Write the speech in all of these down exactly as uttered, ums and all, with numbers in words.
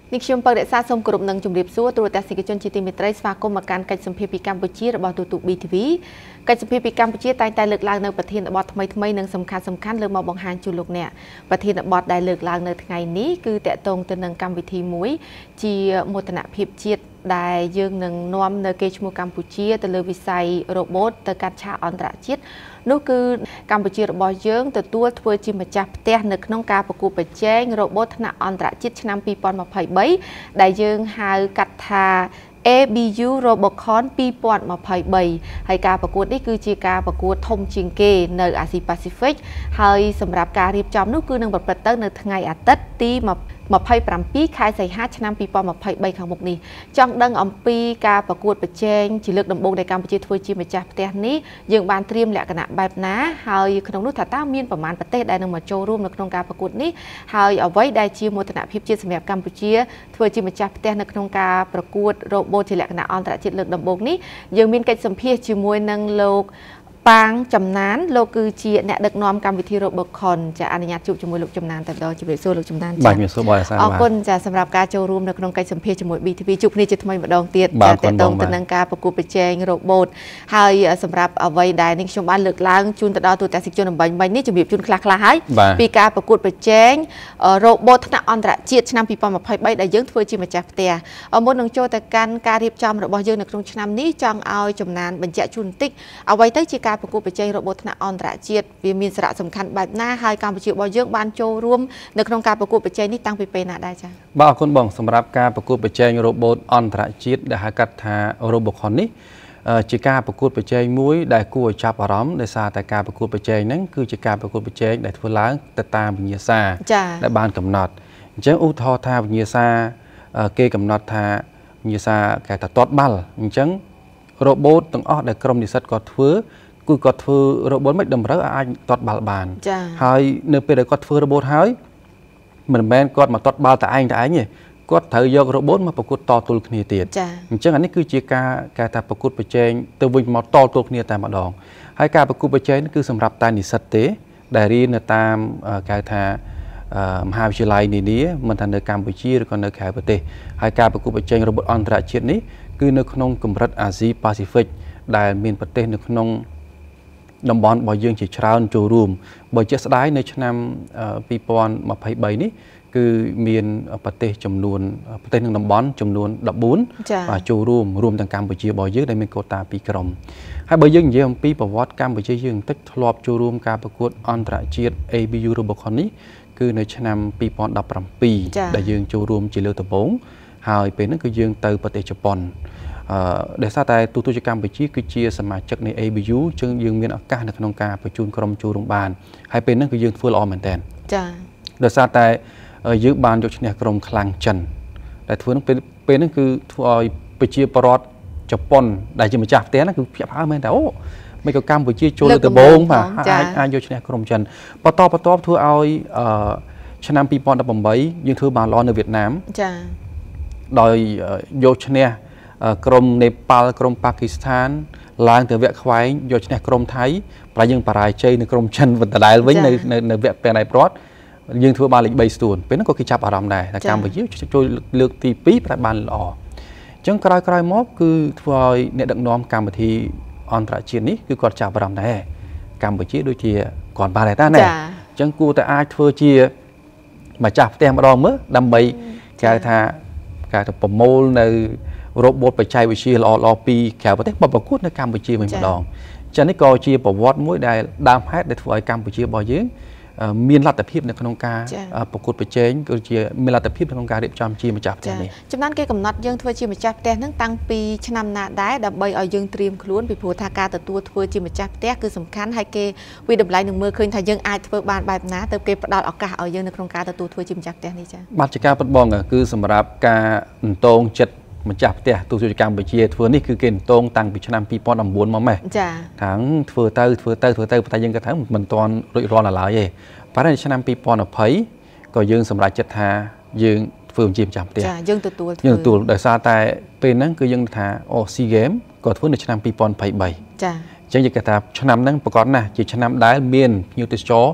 นิคมเปิดซาสมกลุ่มหนึ่งจุ่มเรียบซัวตัวแต่สิกจนจิติมิตรสมาคมการกัดสัมเพปีกัมพูชีระบอบตัวตุบีทีวีกัดสัมเพปีกัมพูชีตายตายเลือกลางในประเทศบอททำไมทำไมหนึ่งสำคัญสำคัญเรื่องมาบังฮันจุลุกเนี่ยประเทศบอทได้เลือกลางในไงนี้คือแต่ตรงตัวหนึ่งกรรมวิธีมุ้ยจีมตนาพิบเชียดได้ยืงหนึ่งนวมในเกจมูกัมพูชีแต่เลยวิสัยโรบอทแต่การชาอันตรายเชียดนู่นคือกัมพูชีระบอบยืงแต่ตัวทัวจิมจับเตะในขนมกาปกูไปแจ้งโรบอทนาอันตรายเชียดชนะปีปอนมาไผ่ใบได้ยืงหากัดทาเอ บี ยู โรบอคอนปีปอนมาไผ่ใบให้การประกวดนี่คือจีการประกวดทงจิงเกในอาซีแปซิฟิกให้สำหรับการเรียบจำนู่นคือหนึ่งบทประเตอร์ในไงอาทิตย์ตีมามาไพ่ปรำปีขายใส่ห้าชนะปีปอมาไพ่ใบขังบกนี้จังดังอมปีการประกวดประเจงจีเลือกดำบงในการประเจงทัวร์จีมาจากประเทศนี้ยังบานเตรียมแหลกขณะแบบน้าหายขนมนุ่ถาต้ามีนประมาณประเทศใดหนึ่งมาโจร่วมในโครงการประกวดนี้หายเอาไว้ได้จีโมตนาพิบจีสมัยกัมพูชีทัวร์จีมาจากประเทศในโครงการประกวดโรโบจีแหลกขณะอันตรายจีเลือกดำบงนี้ยังมีการสัมเพจีมวยนังโลกปางจำนานโลกือเจียเนี่ยดึกน้อมกรรมวิธีโรบคอนจะอนุญาตจุจมูกลูกจำนานแต่ดอจะไปสู้ลูกจำนานจ้ะออกคนจะสำหรับการโจรวมในขนมไก่สัมเพจมูกบีทีวีจุกนี้จะทำไมมาดองเตียดจะแต่ตรงตนังการประกูไปแจงโรบอทให้สำหรับเอาไว้ได้ในชมบ้านเลือกล้างจุนแต่ดอตัวแต่สิจุนใบใบนี้จะบีบจุนคลาคลาให้ปีการประกูไปแจงโรบอทนักอันตรายเจียดชนะปีปอมาไพ่ใบได้ยังทัวร์จีมาจากเตียเอาหมดหนึ่งโจแต่การการเรียบจำโรบอยังในขนมชนะนี้จังเอาจำนานบรรเจจุนติ๊กเอาไว้ตั้งจีการประกูไปแจงโรบอทอันตรายเจียดวิมีสระสำคัญแบบหน้าให้การประชุมบอลเยอะบานโจรวมในโครงการประกวดประเจนี่ตั้งปีเป็นหน้าได้จ้ะบ่าวคนบ่งสำหรับการประกวดประเจโรบอทอันตรายเจียดได้หากัดหาโรบอคอนนี้จีการประกวดประเจมุ้ยได้กู้จับอารมณ์ได้ซาแต่การประกวดประเจนั้นคือจีการประกวดประเจได้ทั่วล้างแต่ตามวิญญาซาได้บานกำหนดเจ้าอุทธรธาวิญญาซาเกยกำหนดธาวิญญาซาแก่ตัดตอดบัลจังโรบอทต้องออกได้กรมดิสัตกอดเฟือกูกอดเฟือโรบอทไม่ดำเริงอาจตอดบาลบานหายเนื้อไปได้กอดเฟือโรบอทหายเหมือนแมนกอดมาตอดบาลแต่อันแต่อันเนี่ยกอดถือยกโรบอทมาประกวดต่อตัวคณีเตียดจังอันนี้คือจีการการทำประกวดประเจงตัววิ่งมาต่อตัวคณีแต่มาดองให้การประกวดประเจงนั่นคือสำหรับตาหนิสัตเตได้เรียนตามการทำมหาวิทยาลัยนี้นี้มันทันในกัมพูชีหรือคนในแคนาดาให้การประกวดประเจงโรบอทอันตรายเชียดนี้คือในขนมกำรัดอาซีแปซิฟิกได้มีประเทศในขนมดำบอลบอยยืงจีชราวนจูรูมบอยเจสได้ในชนามปีปอนมาไพ่ใบนี้คือมีประเทศจำนวนประเทศหนึ่งดำบอลจำนวนดับบุญจูรูมรวมต่างการบอยยืบอยยืงได้เป็นโคตาปีกรมให้บอยยืงเยี่ยมปีประวัติการบอยยืงติดทลอบจูรูมการประกวดอันตรายเจียด เอ บี ยู โรบอคอนนี้คือในชนามปีปอนดับรำปีได้ยืงจูรูมจีเลือตะบงหายเป็นนั่นคือยืงเตอประเทศญี่ปุ่นเดี๋ยวซาแต่ตัวตุจกรรมไปชี้คือเชียสมาชิกใน เอ บี ยู จึงยืงมีอาการในขนมกาประจุนกรมจูโรงพยาบาลให้เป็นนั่นคือยืงฟูลออมเหมือนกันเดี๋ยวซาแต่ยืงบานยกชนะกรมคลังจันแต่ทัวนั่นเป็นเป็นนั่นคือทัวไปเชียปรอดญี่ปุ่นได้จะมาจับเต้นั่นคือเพียบพาเหมือนแต่โอ้ไม่ก็กรรมไปเชียโจเลยแต่โบงป่ะอายยกชนะกรมจันปตอปตอทัวเอาชนะปีปอนดับบ่มใบยืงทัวบานร้อนในเวียดนามโดยยกชนะกรมเนปาลกรมปากีสถานล้างแต่เวกควายโยชนะกรมไทยปลายยังปลายใจในกรมชันวันตะไลวิ่งในในในเวกเป็นในปลอดยังทั่วบาลิใบสตูนเป็นนักกิจจับอารมณ์ได้แต่การไปยืดช่วยเลือกตีปีประบาลหล่อจังกลายกลายมอบคือทัวร์เนี่ยดักน้อมการบัทีอันตรายเชียนนี้คือกอดจับอารมณ์ได้การไปยืดโดยเชียก่อนบาลิต้าเนี่ยจังกูแต่อาทัวร์เชียมาจับเต็มอารมณ์เมื่อดำใบการทาการทำประมูลในโรบอทไปใช้วิชีรอรอปีแขวประเทศประกุดในกัมพูชีเหมือนดองจากนี้ก็เชียประวัติมุ้ยได้ดามแพทย์ได้ถวายกัมพูชีบ่อยยืงมีรัฐพิบในขนมกาประกุดไปเจงก็เชียมีรัฐพิบในขนมกาเรียบจำชีมาจับแต่นี่จำนั้นเกี่ยวกับนัดยืงถวายชีมาจับแต่นั่งตั้งปีชนำนาได้ดับใบเอายืงเตรียมคล้วนไปผูทากาแต่ตัวถวายชีมาจับแต่คือสำคัญให้เกวีดับไหลหนึ่งมือคืนถ้ายืงอายถวายบานแบบนั้นเติมเกประดอดออกกาเอายืงในขนมกาแต่ตัวถวายชีมาจับแต่นี่จ้ะบัตรจักรปัดบองก็คือสำหรับการตรงจัดมันจับเตะตัวกิจกรรมไปเชียร์ทัวร์นี่คือเกณฑ์ตรงตั้งปีชนามปีปอนด์บวนมาไหมทั้งทัวร์เตอร์ทัวร์เตอร์ทัวร์เตอร์แต่ยังกระทั่งมันตอนรอยร้อนอะไรเลยเพราะในชนามปีปอนด์เพย์ก็ยืงสำหรับจัดหายืงฝืนจิมจับเตะยืงตัวตัวยืงตัวโดยซาแต่เป็นนั่นคือยังหาโอซีเกมก็ทัวร์ในชนามปีปอนด์เพย์ใบจังยังกระทั่งชนามนั่งประกอบนะจีชนามได้เมียนยูติโจ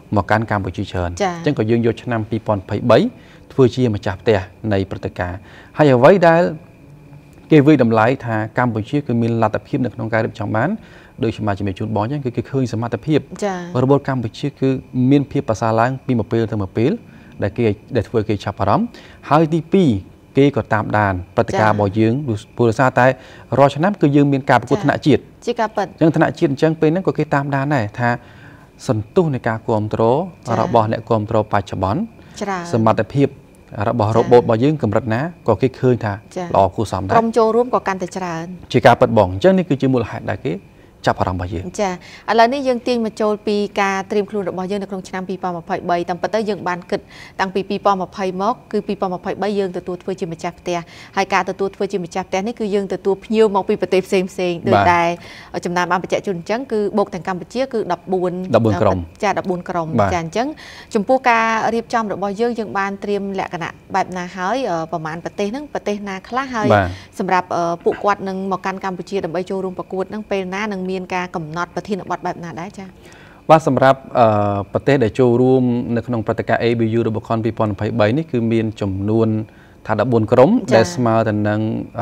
មកកាន់កម្ពុជាច្រើនអញ្ចឹងក៏យើងយកឆ្នាំពីរពាន់ยี่สิบสามធ្វើជាម្ចាស់ផ្ទះនៃព្រឹត្តិការណ៍ហើយអ្វីដែលគេវិយតម្លៃថាកម្ពុជាគឺមានលទ្ធភាពនៅក្នុងការរៀបចំបានដោយសមាជិកជួនបងអញ្ចឹងគឺគេឃើញសមត្ថភាពរបបកម្ពុជាគឺមានភាពប្រសើរឡើងពីមួយពេលទៅមួយពេលដែលគេដែលធ្វើគេចាប់អារម្មណ៍ហើយទីពីរគេក៏តាមដានព្រឹត្តិការណ៍របស់យើងព្រោះសារតែរាល់ឆ្នាំគឺយើងមានការប្រកួតថ្នាក់ជាតិជាការពិតអញ្ចឹងថ្នាក់ជាតិអញ្ចឹងពេលហ្នឹងក៏គេតាមដានដែរថាសន្ទុះនៃការគ្រប់គ្រងរបស់អ្នកគ្រប់គ្រងបច្ចុប្បន្នសមត្ថភាពរបស់របបរបស់យើងកម្រិតណាក៏គេឃើញថាល្អគួរសមដែរក្រុមចូលរួមក៏កាន់តែច្រើនជាការពិតបងអញ្ចឹងនេះគឺជាមូលហេតុដែលគេចាប់អារម្មណ៍របស់យើងចាឥឡូវនេះយើងទាញមកចូលពីការត្រៀមខ្លួនរបស់យើងនៅក្នុងឆ្នាំពីរពាន់ยี่สิบสามតាមពិតទៅយើងបានគិតតាំងពីពីរពាន់ยี่สิบមកគឺពីរពាន់ยี่สิบสามយើងទទួលធ្វើជាម្ចាស់ផ្ទះហើយការទទួលធ្វើជាម្ចាស់ផ្ទះនេះគឺយើងទទួលភ្ញៀវមកពីប្រទេសផ្សេងផ្សេងដូចតែចំណានបានបញ្ជាក់ជូនអញ្ចឹងគឺបូកទាំងកម្ពុជាគឺ 14ក្រុមចា14ក្រុមចាអញ្ចឹងចំពោះការរៀបចំរបស់យើងយើងបានត្រៀមលក្ខណៈបែបណាហើយប្រមាណប្រទេសហ្នឹងប្រទេសណាខ្លះហើយសម្រាប់ពួកគាត់នឹងមកកាន់កម្ពុជាដើម្បីចូលរួមប្រកួតហ្នឹងពេលណានឹងមានការកំណត់ប្រធានបទបែបណាដែរចា៎បាទសម្រាប់ប្រទេសដែលចូលរួមនៅក្នុងព្រឹត្តិការណ៍ A B U Robocon ពីរពាន់ยี่สิบสามនេះគឺមានចំនួនថា14ក្រុមដែលស្មើទៅនឹង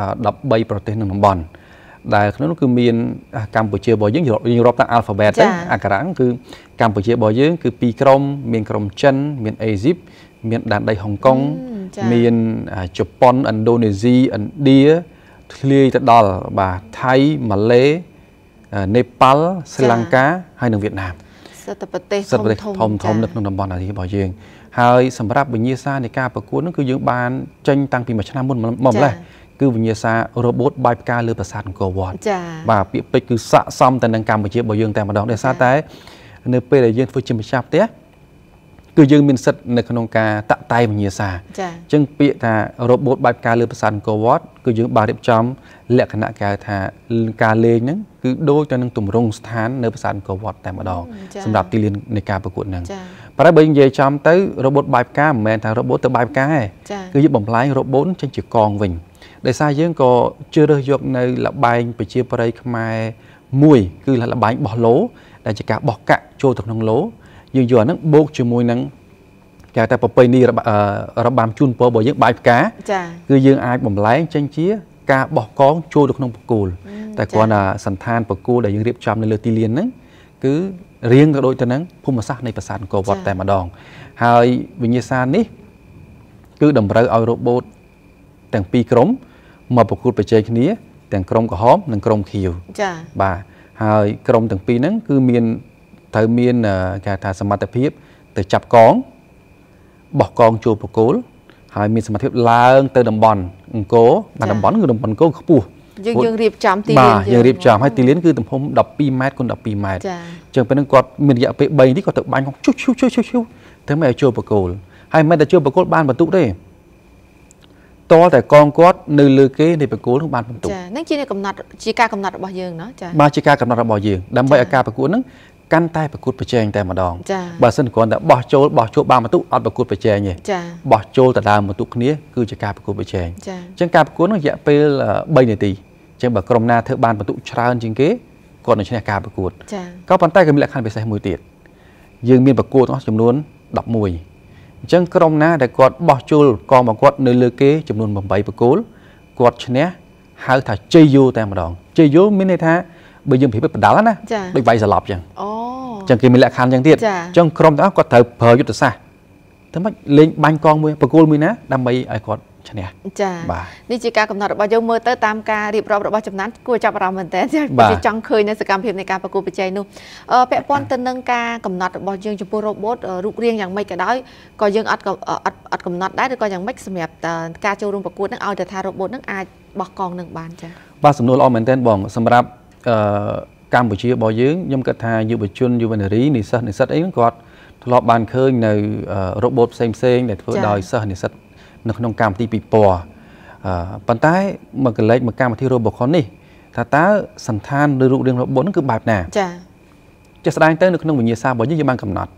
13ប្រទេសក្នុងតំបន់ដែលក្នុងនោះគឺមានកម្ពុជារបស់យើងយើងរាប់តាម alphabet ទៅអក្សរគឺកម្ពុជារបស់យើងគឺពីរក្រុមមានក្រុមចិនមានអេស៊ីបមានដែនដីហុងកុងមានជប៉ុនឥណ្ឌូនេស៊ីឥណ្ឌាធ្លាយទៅដល់បាទថៃម៉ាឡេនេប៉ាល់ស្រីលង្កាហើយនិងវៀតណាមសិទ្ធិប្រទេសធំធំនៅក្នុងតំបន់អាស៊ីរបស់យើងហើយសម្រាប់វិញ្ញាសានៃការប្រកួតនោះគឺយើងបានចេញតាំងពីមួយឆ្នាំមុនមកម្លេះគឺវិញ្ញាសា robot បាយផ្កាលើប្រាសាទអង្គរវត្តបាទពាក្យពេចន៍គឺស័ក្តិសមទៅនឹងកម្ពុជារបស់យើងតែម្ដងដោយសារតែនៅពេលដែលយើងធ្វើជាម្ចាស់ផ្ទះគឺយើងមានសិទ្ធិនៅក្នុងការតាក់តែងវិញ្ញាសាអញ្ចឹងពាក្យថា robot បាយផ្កាលើប្រាសាទអង្គរវត្តគឺយើងបានរៀបចំលក្ខណៈគេថាការលេងហ្នឹងគឺដូចទៅនឹងទម្រង់ស្ថាននៅប្រាសាទអង្គរវត្តតែម្ដងសម្រាប់ទីលាននៃការប្រកួតហ្នឹងប៉ុន្តែបើនិយាយចំទៅ robot បាយផ្កាមិនមែនថា robot ទៅបាយផ្កាទេគឺយើងបំផ្លាញ robot ចេញជាកងវិញដោយសារយើងក៏ជ្រើសរើសយកនៅលបែងប្រជាប្រិយខ្មែរមួយគឺលបែងបោះឡូដែលជាការបោះកាក់ចូលទៅក្នុងឡូយើងយកអាហ្នឹងបូកជាមួយនឹងគេតែប្រពៃណីរបាំជូនពររបស់យើងបាយផ្កាគឺយើងអាចបំលែងចេញជាការបោះកងចូលទៅក្នុងបកគោលតែគ្រាន់តែសន្តានបកគោលដែលយើងរៀបចំនៅលើទីលានហ្នឹងគឺរៀងទៅដូចទៅនឹងភូមិសាស្ត្រនៃប្រាសាទអង្គរវត្តតែម្ដងហើយវិញ្ញាសានេះគឺតម្រូវឲ្យរ៉ូបូតទាំងពីរក្រុមមកប្រកួតប្រជែងគ្នាទាំងក្រុមក្រហមនិងក្រុមខៀវចា៎បាទហើយក្រុមទាំងពីរហ្នឹងគឺមានត្រូវមានគេថាសមត្ថភាពទៅចាប់កងបោះកងចូលប្រកួតហើយមានសមត្ថភាពឡើងទៅតំបន់អង្គរបាទតំបន់គឺតំបន់អង្គរខ្ពស់យើងយើងរៀបចំទីលានយើងរៀបចំហើយទីលានគឺទំហំ12ម៉ែត្រគុណ12ម៉ែត្រអញ្ចឹងពេលហ្នឹងគាត់មានរយៈពេល3នាទីគាត់ទៅបាញ់ឈុះឈុះឈុះឈុះឈុះតែមិនឲ្យចូលប្រកួតហើយមិនតែចូលប្រកួតបានបន្ទុកទេតើតែកងគាត់នៅលើគេនៃប្រកួតនឹងបានបន្ទុកចាហ្នឹងជាកំណត់ជាការកំណត់របស់យើងណាចាបាទជាការកំណត់របស់យើងដើម្បីឲ្យការប្រកួតហ្នឹងកាន់តែប្រកួតប្រជែងតែម្ដងបើសិនគ្រាន់តែបោះចូលបោះចូលបានបន្ទុកអត់ប្រកួតប្រជែងទេបោះចូលទៅដើមបន្ទុកគ្នាគឺជាការប្រកួតប្រជែងអញ្ចឹងការប្រកួតនោះរយៈពេល3នាទីអញ្ចឹងបើក្រុមណាធ្វើបានបន្ទុកច្រើនជាងគេគាត់នឹងឈ្នះការប្រកួតក៏ប៉ុន្តែក៏មានលក្ខខណ្ឌពិសេសមួយទៀតយើងមានប្រកួតអស់ចំនួន11អញ្ចឹងក្រុមណាដែលគាត់បោះចូលកងរបស់គាត់នៅលើគេចំនួន8ប្រកួតគាត់ឈ្នះហៅថាជ័យយោតែម្ដងជ័យយោមានន័យថាបើយើងប្រៀបបដាល់ណាដូចវាយសន្លប់អញ្ចឹងអូអញ្ចឹងគេមានលក្ខខណ្ឌអញ្ចឹងទៀតអញ្ចឹងក្រុមទាំងអស់គាត់ត្រូវប្រើយុទ្ធសាស្ត្រតែមិនលេងបាញ់កងមួយប្រកួតមួយណាដើម្បីឲ្យគាត់ឈ្នះចានេះជាការកំណត់របស់យើងមើលទៅតាមការរៀបរាប់របស់ចំណានគួរចាប់អារម្មណ៍មែនតើជាចង់ឃើញនៅសកម្មភាពនៃការប្រកួតប្រជែងនោះពាក់ព័ន្ធទៅនឹងការកំណត់របស់យើងចំពោះ robot រូបរាងយ៉ាងម៉េចក៏ដោយក៏យើងអត់អត់អត់កំណត់ដែរឬក៏យ៉ាងម៉េចសម្រាប់ការចូលរួមប្រកួតនឹងឲ្យតែថា robot នឹងអាចបោះកងនឹងបានចាបាទសំណួរល្អមែនតើបងសម្រាប់កម្ពុជារបស់យើងខ្ញុំគិតថាយុវជនយុវនារីនិស្សិតនិស្សិតអីហ្នឹងគាត់ធ្លាប់បានឃើញនៅ robot ផ្សេងផ្សេងដែលធ្វើដោយសិស្សនិស្សិតនៅក្នុងកម្មវិធីពិព័រណ៍ប៉ុន្តែមកកលេចមកកម្មវិធី Robocon នេះថាតើសន្តានឬរូបរាង robot ហ្នឹងគឺបែបណាចាជាស្ដែងទៅនៅក្នុងវិញ្ញាសារបស់យើងយើងបានកំណត់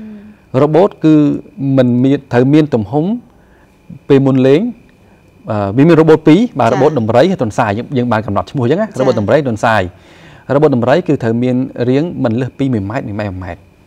robot គឺមិនមានត្រូវមានទំហំពេលមុនលេងវាមាន robot ពីរបាទ robot ដំរីហើយទន្សាយយើងបានកំណត់ឈ្មោះអញ្ចឹងណា robot ដំរីទន្សាយ robot ដំរីគឺត្រូវមានរាងមិនលើសពី1ម៉ែត្រ1ម៉ែត្រ1ម៉ែត្រ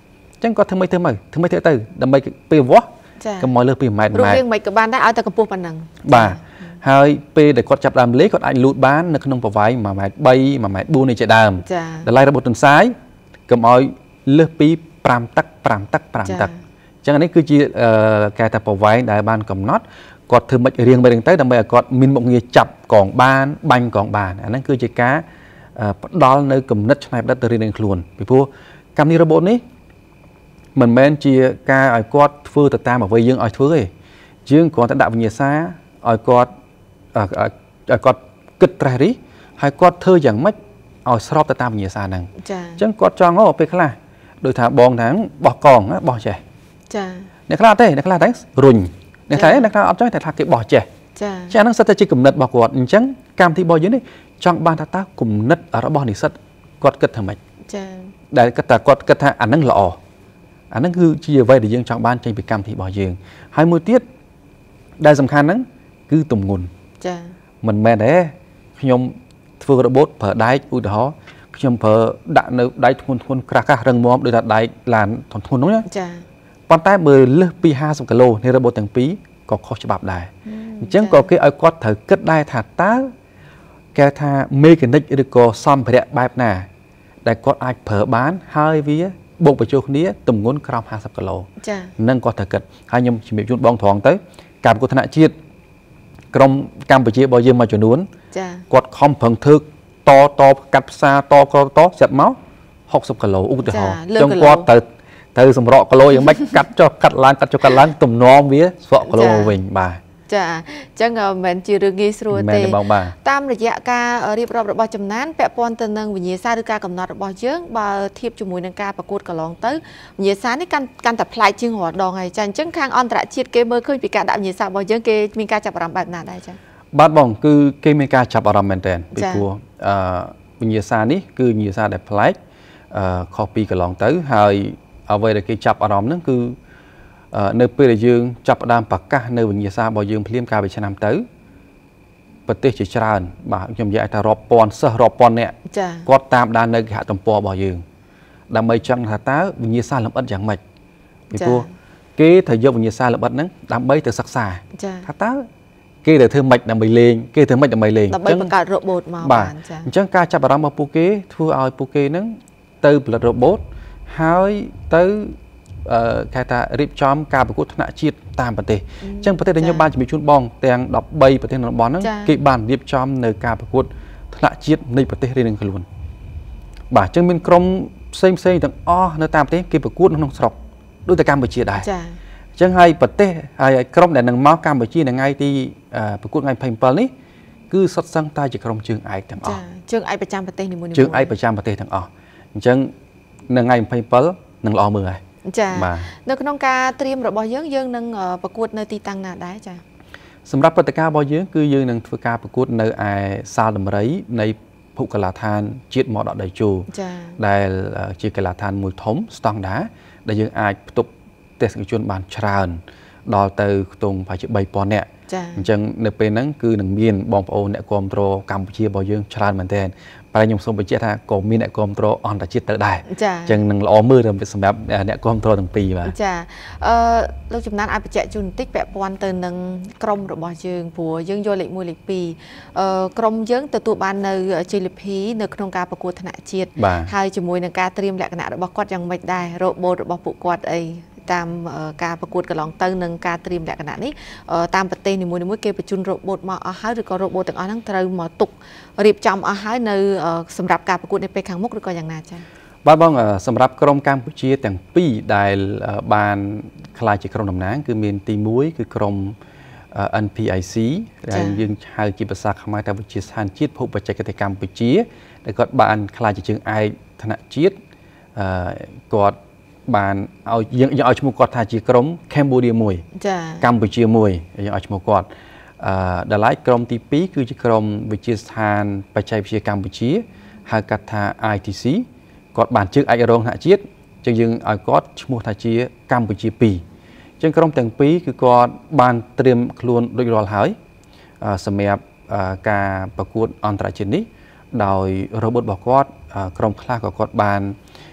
ចឹងគាត់ធ្វើមិនធ្វើមកធ្វើមិនធ្វើទៅដើម្បីពេលវាស់កុំឲ្យលើសពី1ម៉ែត្រ1ម៉ែត្ររូបរាងមិនក៏បានដែរឲ្យតែកម្ពស់ប៉ុណ្ណឹងបាទហើយពេលដែលគាត់ចាប់ដើមលេគាត់អាចលូតបាននៅក្នុងប្រវែង1ម៉ែត្រ3 1ម៉ែត្រ4នេះជាដើមតម្លៃរបូតទន្សាយកុំឲ្យលើសពី5ទឹក5ទឹក5ទឹកចឹងនេះគឺជាការថាប្រវែងដែលបានកំណត់គាត់ធ្វើមិនរៀងមិនរៀងទៅដើម្បីឲ្យគាត់មានមុខងារចាប់កងបានបាញ់កងបានអាហ្នឹងគឺជាការផ្ដល់នៅគំនិតឆ្នៃប្រឌិតទៅរៀងៗខ្លួនពីព្រោះកម្មវិធីរបូតនេះមិនមែនជាការឲ្យគាត់ធ្វើទៅតាមអ្វីយើងឲ្យធ្វើទេយើងគ្រាន់តែដាក់វិញ្ញាសាឲ្យគាត់ឲ្យគាត់គិតត្រេះរិះហើយគាត់ធ្វើយ៉ាងម៉េចឲ្យស្របទៅតាមវិញ្ញាសាហ្នឹងចាអញ្ចឹងគាត់ចង់អូពេលខ្លះដូចថាបងថាបោះកងបោះចេះចាអ្នកខ្លះទេអ្នកខ្លះតែរុញអ្នកខ្លះអ្នកខ្លះអត់ចង់តែថាគេបោះចេះចាចាហ្នឹងសិតតែជាគំនិតរបស់គាត់អញ្ចឹងកម្មវិធីរបស់យើងនេះចង់បានថាតើគំនិតរបស់និស្សិតគាត់គិតថាម៉េចចាដែលគាត់ថាគាត់គិតថាអាហ្នឹងល្អអាហ្នឹងគឺជាអ្វីដែលយើងចង់បានចេញពីកម្មវិធីរបស់យើងហើយមួយទៀតដែលសំខាន់ហ្នឹងគឺទម្ងន់ចាមិនមែនទេខ្ញុំធ្វើរបូតប្រើដែកឧទាហរណ៍ខ្ញុំប្រើដាក់នៅដែកធ្ងន់ធ្ងន់ក្រាស់ក្រាស់រឹងមាំដូចថាដែកឡានធ្ងន់ធ្ងន់ហ្នឹងចាប៉ុន្តែបើលើសពីห้าสิบគីឡូនៃរបូតទាំងពីរក៏ខុសច្បាប់ដែរអញ្ចឹងក៏គេឲ្យគាត់ត្រូវគិតដែរថាតើគេថាមេកានិកឬក៏សម្ភារៈបែបណាដែលគាត់អាចប្រើបានហើយវាបូកបញ្ចូលគ្នាទម្ងន់ក្រោមห้าสิบគីឡូចានឹងគាត់ត្រូវគិតហើយខ្ញុំជំរាបជូនបងត្រង់ទៅការប្រកួតថ្នាក់ជាតិក្រុមកម្ពុជារបស់យើងមួយចំនួនចាគាត់ខំប្រឹងធ្វើតតកាត់ផ្សារតកតសិតមកหกสิบគីឡូឧទាហរណ៍ចឹងគាត់ទៅទៅសម្រក់គីឡូយ៉ាងម៉េចកាត់ចុះកាត់ឡើងកាត់ចុះកាត់ឡើងទំនំវាស្រក់គីឡូវិញបាទចាអញ្ចឹងមិនមែនជារឿងងាយស្រួលទេតាមរយៈការរៀបរាប់របស់ចំណានពាក់ព័ន្ធទៅនឹងវិញ្ញាសាឬការកំណត់របស់យើងបើធៀបជាមួយនឹងការប្រកួតកន្លងទៅវិញ្ញាសានេះកាន់កាន់តែប្លែកជាងរាល់ដងហើយចាអញ្ចឹងខាងអន្តរជាតិគេមើលឃើញពីការដាក់វិញ្ញាសារបស់យើងគេមានការចាប់អារម្មណ៍បែបណាដែរចាបាទបងគឺគេមានការចាប់អារម្មណ៍មែនទែនពីព្រោះអឺវិញ្ញាសានេះគឺវិញ្ញាសាដែលប្លែកអឺខុសពីកន្លងទៅហើយអ្វីដែលគេចាប់អារម្មណ៍ហ្នឹងគឺនៅពេលដែលយើងចាប់ផ្ដើមប្រកាសនៅវិញ្ញាសារបស់យើងភ្លាមកាលពីឆ្នាំទៅប្រទេសជាច្រើនបាទខ្ញុំនិយាយថារាប់ពាន់សិស្សរាប់ពាន់អ្នកគាត់តាមដាននៅគេហទំព័ររបស់យើងដើម្បីចង់ថាតើវិញ្ញាសាលម្អិតយ៉ាងម៉េចពីព្រោះគេត្រូវយកវិញ្ញាសាលម្អិតហ្នឹងដើម្បីទៅសិក្សាថាតើគេត្រូវធ្វើម៉េចដើម្បីលេងគេធ្វើម៉េចដើម្បីលេងដើម្បីបង្កើតរបូតមកបានចាអញ្ចឹងការចាប់អារម្មណ៍របស់ពួកគេធ្វើឲ្យពួកគេហ្នឹងទៅផលិតរបូតហើយទៅគេថារៀបចំការប្រកួតថ្នាក់ជាតិតាមប្រទេសអញ្ចឹងប្រទេសដែលខ្ញុំបានជំរាបជូនបងទាំងដប់បីប្រទេសនៅតំបន់ហ្នឹងគេបានរៀបចំនៅការប្រកួតថ្នាក់ជាតិនៃប្រទេសរៀងៗខ្លួនបាទអញ្ចឹងមានក្រុមផ្សេងផ្សេងទាំងអស់នៅតាមប្រទេសគេប្រកួតនៅក្នុងស្រុកដូចតែកម្ពុជាដែរចាអញ្ចឹងហើយប្រទេសហើយក្រុមដែលនឹងមកកម្ពុជានៅថ្ងៃទីប្រកួតថ្ងៃยี่สิบเจ็ดនេះគឺសុទ្ធសឹងតែជាក្រុមជើងឯកទាំងអស់ជើងឯកប្រចាំប្រទេសនីមួយៗជើងឯកប្រចាំប្រទេសទាំងអស់អញ្ចឹងនៅថ្ងៃยี่สิบเจ็ดនឹងល្អមើលហើយចានៅក្នុងការត្រៀមរបស់យើងយើងនឹងប្រកួតនៅទីតាំងណាដែរចាសម្រាប់ព្រឹត្តិការណ៍របស់យើងគឺយើងនឹងធ្វើការប្រកួតនៅឯសាលដំរីនៃភូកីឡាដ្ឋានជាតិមរតកដីជោចាដែលជាកីឡាដ្ឋានមួយធំស្តង់ដាដែលយើងអាចផ្ទុកទេសនិកជនបានច្រើនដល់ទៅខ្ទង់ប្រហែលជាបីពាន់នាក់អញ្ចឹងនៅពេលហ្នឹងគឺនឹងមានបងប្អូនអ្នកគ្រប់គ្រងកម្ពុជារបស់យើងច្រើនមែនទែនតែខ្ញុំសូមបញ្ជាក់ថាក៏មានអ្នកគ្រប់គ្រងអន្តរជាតិទៅដែរអញ្ចឹងនឹងល្អមើលសម្រាប់អ្នកគ្រប់គ្រងទាំងពីរបាទចាអឺលោកចំណានអាចបញ្ជាក់ជូនបន្តិចពាក់ព័ន្ធទៅនឹងក្រុមរបស់យើងព្រោះយើងយកលេខមួយលេខពីរអឺក្រុមយើងទទួលបាននៅជ័យលាភីនៅក្នុងការប្រកួតថ្នាក់ជាតិហើយជាមួយនឹងការត្រៀមលក្ខណៈរបស់គាត់យ៉ាងម៉េចដែររបូតរបស់ពួកគាត់អីតាមការប្រកួតកន្លងទៅនឹងការត្រៀមលក្ខណៈនេះតាមប្រទេសនីមួយៗគេបញ្ជូនរបូតមកអស់ហើយឬក៏របូតទាំងអស់ហ្នឹងត្រូវមកទុករៀបចំអស់ហើយនៅសម្រាប់ការប្រកួតនៅពេលខាងមុខឬក៏យ៉ាងណាចា៎បាទបងសម្រាប់ក្រុមកម្ពុជាទាំងពីរដែលបានក្លាយជាក្រុមតំណាងគឺមានទីមួយគឺក្រុម เอ็น พี ไอ ซี ដែលយើងហៅជាភាសាខ្មែរថាវិទ្យាស្ថានជាតិភូមិបច្ចេកទេសកម្ពុជាដែលគាត់បានក្លាយជាជើងឯកថ្នាក់ជាតិគាត់បានឲ្យយើងឲ្យឈ្មោះគាត់ថាជាក្រុម Cambodia មួយចាកម្ពុជាមួយយើងឲ្យឈ្មោះគាត់អឺដល់ឡែកក្រុមទីពីរគឺជាក្រុមវិទ្យាស្ថានបច្ចេកវិទ្យាកម្ពុជាហៅកាត់ថា ไอ ที ซี គាត់បានជើងឯករងថ្នាក់ជាតិអញ្ចឹងយើងឲ្យគាត់ឈ្មោះថាជាកម្ពុជាពីរអញ្ចឹងក្រុមទាំងពីរគឺគាត់បានត្រៀមខ្លួនរួចរាល់ហើយសម្រាប់ការប្រកួតអន្តរជាតិនេះដោយរបូតរបស់គាត់ក្រុមខ្លះក៏គាត់បាន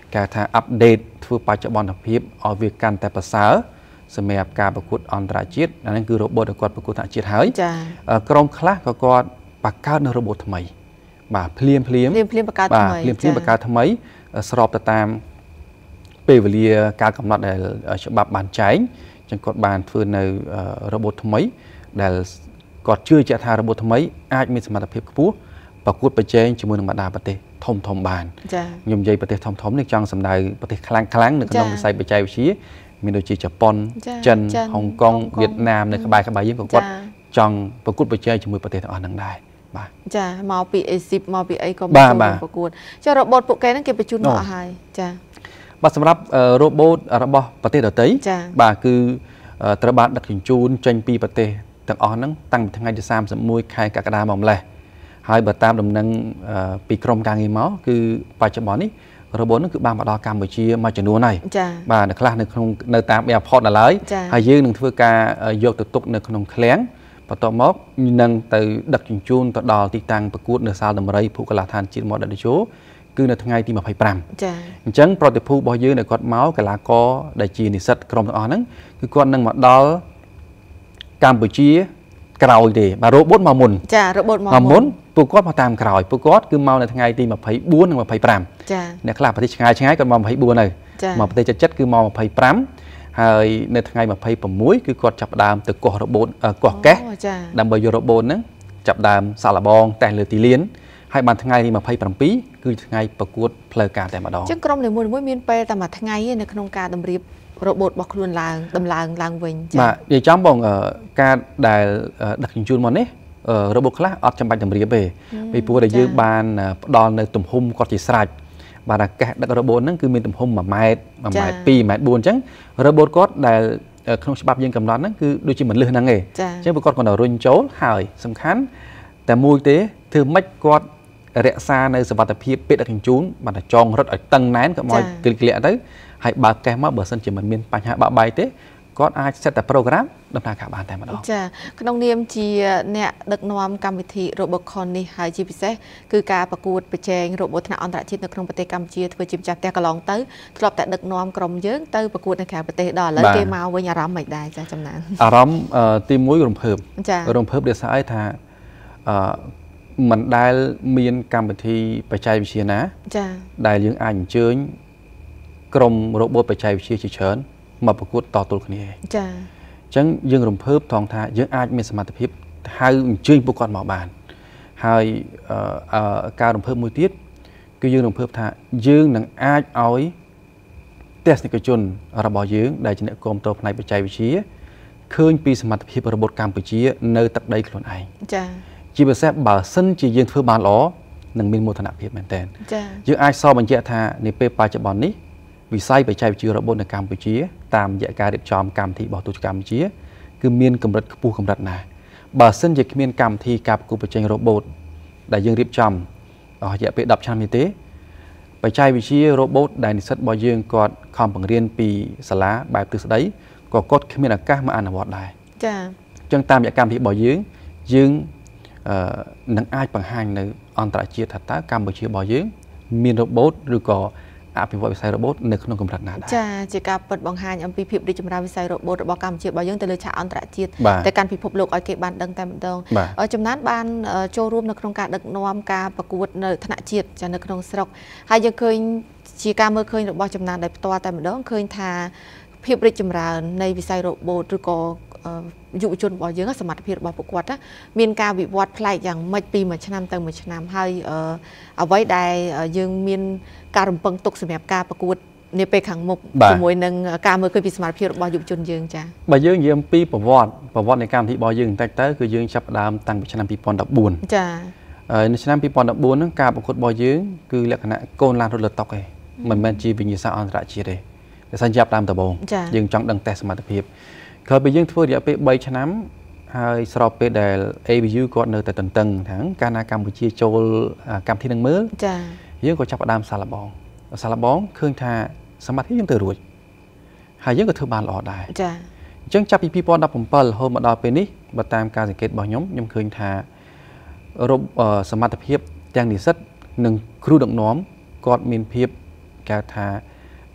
ការថាអាប់ដេតធ្វើបច្ចុប្បន្នភាពឲ្យវាកាន់តែប្រសើរសម្រាប់ការប្រកួតអន្តរជាតិអានេះគឺរ៉ូបូតដែលគាត់ប្រកួតថ្នាក់ជាតិហើយក្រុមខ្លះក៏គាត់បង្កើតនៅរ៉ូបូតថ្មីបាទភ្លាមភ្លាមភ្លាមភ្លាមបង្កើតថ្មីភ្លាមភ្លាមបង្កើតថ្មីស្របទៅតាមពេលវេលាការកំណត់ដែលច្បាប់បានចែងចឹងគាត់បានធ្វើនៅរ៉ូបូតថ្មីដែលគាត់ជឿជាក់ថារ៉ូបូតថ្មីអាចមានសមត្ថភាពខ្ពស់ប្រកួតប្រជែងជាមួយនឹងបណ្ដាប្រទេសធំធំបានខ្ញុំនិយាយប្រទេសធំធំនេះចង់សម្ដៅប្រទេសខ្លាំងខ្លាំងនៅក្នុងវិស័យបច្ចេកវិទ្យាមានដូចជាជប៉ុនចិនហុងកុងវៀតណាមនៅក្បែរក្បែរយើងក៏គាត់ចង់ប្រកួតប្រជែងជាមួយប្រទេសទាំងអស់ហ្នឹងដែរបាទចាមកពីអេស៊ីបមកពីអីក៏មកប្រកួតចុះរ៉ូបូតពួកគេហ្នឹងគេបញ្ជូនមកអស់ហើយចាបាទសម្រាប់រ៉ូបូតរបស់ប្រទេសដទៃបាទគឺត្រូវបានដឹកជញ្ជូនចេញពីប្រទេសទាំងអស់ហ្នឹងតាំងពីថ្ងៃទីសាមសិបមួយខែកក្កដាមកម្លេះហើយបើតាមដំណឹងពីក្រមការងារមកគឺបច្ចុប្បន្ននេះរ៉ូបូតហ្នឹងគឺបានមកដល់កម្ពុជាមួយចំនួនហើយបាទនៅខ្លះនៅក្នុងនៅតាម airport ដល់ហើយហើយយើងនឹងធ្វើការយកទៅទុកនៅក្នុងឃ្លាំងបន្ទាប់មកនឹងទៅដឹកជញ្ជូនទៅដល់ទីតាំងប្រកួតនៅសាលដំរីភូកន្លះឋានជាតិមាត់ដេជោគឺនៅថ្ងៃទីម្ភៃប្រាំចា៎អញ្ចឹងប្រតិភូរបស់យើងដែលគាត់មកកីឡាករដែលជានិស្សិតក្រុមទាំងអស់ហ្នឹងគឺគាត់នឹងមកដល់កម្ពុជាក្រោយទេបាទរ៉ូបូតមកមុនចារ៉ូបូតមកមុនពួកគាត់មកតាមក្រោយពួកគាត់គឺមកនៅថ្ងៃទីម្ភៃបួននិងម្ភៃប្រាំចាអ្នកខ្លះប្រទេសឆ្ងាយឆ្ងាយគាត់មកម្ភៃបួនហើយមកប្រទេសជិតជិតគឺមកម្ភៃប្រាំហើយនៅថ្ងៃម្ភៃប្រាំមួយគឺគាត់ចាប់ដើមទៅកោះរ៉ូបូតកោះកេះដើម្បីយករ៉ូបូតហ្នឹងចាប់ដើមសាឡបងតេះលើទីលានហើយបានថ្ងៃទីម្ភៃប្រាំពីរគឺថ្ងៃប្រកួតផ្លូវការតែម្ដងអញ្ចឹងក្រុមនីមួយៗមានពេលតែមួយថ្ងៃនៅក្នុងការតម្រៀបរ៉ូបូតរបស់ខ្លួនឡើងដំឡើងឡើងវិញចា៎បាទនិយាយចំបងការដែលដឹកជញ្ជូនមកនេះរ៉ូបូតខ្លះអត់ចាំបាច់តម្រៀបទេពីព្រោះដែលយើងបានផ្ដល់នៅទំហំគាត់ជាស្រេចបាទអាកាសដឹករ៉ូបូតហ្នឹងគឺមានទំហំមួយម៉ែត្រមួយម៉ែត្រពីរម៉ែត្របួនអញ្ចឹងរ៉ូបូតគាត់ដែលក្នុងច្បាប់យើងកំណត់ហ្នឹងគឺដូចជាមិនលឹះហ្នឹងទេអញ្ចឹងគាត់គាត់ទៅរុញចូលហើយសំខាន់តែមួយទេធ្វើម៉េចគាត់រក្សានៅសុវត្ថិភាពពេលដឹកជញ្ជូនបានតែចងរត់ឲ្យតឹងណែនក៏មកគ្លិកគ្លាក់ទៅហើយបើកេះមកបើសិនជាមិនមានបញ្ហាបាក់បែកទេគាត់អាចសេតតែប្រូក្រាមដំណើរការបានតែម្ដងចាក្នុងនាមជាអ្នកដឹកនាំកម្មវិធី RoboCon នេះហើយជាពិសេសគឺការប្រកួតប្រជែងរ៉ូបូតថ្នាក់អន្តរជាតិនៅក្នុងប្រទេសកម្ពុជាធ្វើជាម្ចាស់ផ្ទះកន្លងទៅធ្លាប់តែដឹកនាំក្រុមយើងទៅប្រកួតនៅក្រៅប្រទេសដល់ឥឡូវគេមកវិញអារម្មណ៍មិនដែរចាចំណានអារម្មណ៍ទីមួយរំភើបរំភើបដោយសារអីថាអឺមិនដែលមានកម្មវិធីបច្ចេកវិទ្យាណាចាដែលយើងអាចអញ្ជើញក្រុមរ៉ូបូតបច្ចេកវិទ្យាជាច្រើនមកប្រកួតតទល់គ្នាចាអញ្ចឹងយើងរំភើបថងថាយើងអាចមានសមត្ថភាពហៅអញ្ជើញពួកគាត់មកបានហើយការរំភើបមួយទៀតគឺយើងរំភើបថាយើងនឹងអាចឲ្យទស្សនិកជនរបស់យើងដែលជាអ្នកគាំទ្រផ្នែកបច្ចេកវិទ្យាឃើញពីសមត្ថភាពរ៉ូបូតកម្ពុជានៅទឹកដីខ្លួនឯងចាជាពិសេសបើសិនជាយើងធ្វើបានល្អនឹងមានមោទនភាពមែនទែនចាយើងអាចសរបញ្ជាក់ថានាពេលបច្ចុប្បន្ននេះវិស័យបច្ចេកវិទ្យារ៉ូបូតនៅកម្ពុជាតាមរយៈការរៀបចំកម្មវិធីរបស់ទូតកម្ពុជាគឺមានកម្រិតខ្ពស់កម្រិតណាស់បើសិនជាគ្មានកម្មវិធីការប្រកួតប្រជែងរ៉ូបូតដែលយើងរៀបចំរយៈពេលដប់ឆ្នាំនេះទេបច្ចេកវិទ្យារ៉ូបូតដែលនិស្សិតរបស់យើងគាត់ខំបង្រៀនពីសាលាបែបទ្រឹស្ដីក៏គាត់គ្មានឱកាសមកអនុវត្តដែរចាអញ្ចឹងតាមរយៈកម្មវិធីរបស់យើងយើងអឺនឹងអាចបង្ហាញនៅអន្តរជាតិថាតើកម្ពុជារបស់យើងមានរ៉ូបូតឬក៏អភិវឌ្ឍវិស័យរ៉ូបូតនៅក្នុងកម្រិតណាដែរចាជាការពិតបង្ហាញអំពីភាពរីកចម្រើនវិស័យរ៉ូបូតរបស់កម្ពុជារបស់យើងទៅលើឆាកអន្តរជាតិទៅកាន់ពិភពលោកឲ្យគេបានដឹងតែម្ដងចំណានបានចូលរួមនៅក្នុងការដឹកនាំការប្រកួតនៅថ្នាក់ជាតិចានៅក្នុងស្រុកហើយយើងឃើញជាការមើលឃើញរបស់ចំណានដោយផ្ទាល់តែម្ដងឃើញថាភាពរីកចម្រើននៃវិស័យរ៉ូបូតឬក៏យុវជនរបស់យើងសមត្ថភាពរបស់ពួកគាត់មានការវិវត្តប្លែកយ៉ាងម៉េចពីមួយឆ្នាំទៅមួយឆ្នាំហើយអ្វីដែលយើងមានការរំពឹងទុកសម្រាប់ការប្រកួតនាពេលខាងមុខជាមួយនឹងការមើលឃើញពីសមត្ថភាពរបស់យុវជនយើងចា៎បើយើងនិយាយអំពីប្រវត្តិប្រវត្តិនៃកម្មវិធីរបស់យើងបន្តិចទៅគឺយើងចាប់ផ្ដើមតាំងពីឆ្នាំពីរពាន់ដប់បួនចា៎នៅឆ្នាំពីរពាន់ដប់បួនហ្នឹងការប្រកួតរបស់យើងគឺលក្ខណៈកូនឡានរត់លើតុឯងមិនមែនជាវិញ្ញាសាអន្តរជាតិទេតែសិនចាប់តាមដំបូងយើងចង់ដឹងតេស្តសមត្ថភាពក្រោយពីយើងធ្វើរយៈពេលបីឆ្នាំហើយស្របពេលដែល A B U គាត់នៅតែតន្ទឹងថាកាលណាកម្ពុជាចូលកម្មវិធីនឹងមើលចាយើងក៏ចាប់ផ្ដើមសាឡបងសាឡបងឃើញថាសមត្ថភាពយើងទៅរួចហើយយើងក៏ធ្វើបានល្អដែរចាអញ្ចឹងចាប់ពីពីរពាន់ដប់ប្រាំរហូតមកដល់ពេលនេះបើតាមការសង្កេតរបស់ខ្ញុំខ្ញុំឃើញថារบบសមត្ថភាពទាំងនិស្សិតនិងគ្រូដឹកនាំគាត់មានភាពគេថា